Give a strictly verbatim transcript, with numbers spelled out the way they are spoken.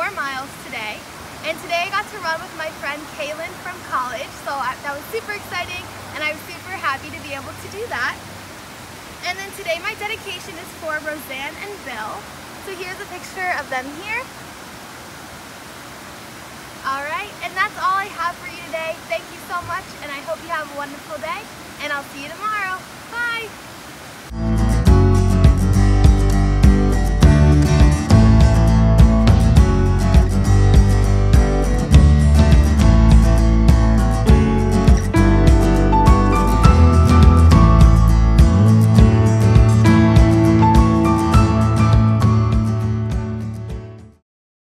four miles today. And today I got to run with my friend Kaylin from college, so I, that was super exciting, and I was super happy to be able to do that. And then today my dedication is for Roseanne and Bill. So here's a picture of them here. Alright, and that's all I have for you today. Thank you so much, and I hope you have a wonderful day, and I'll see you tomorrow. Bye!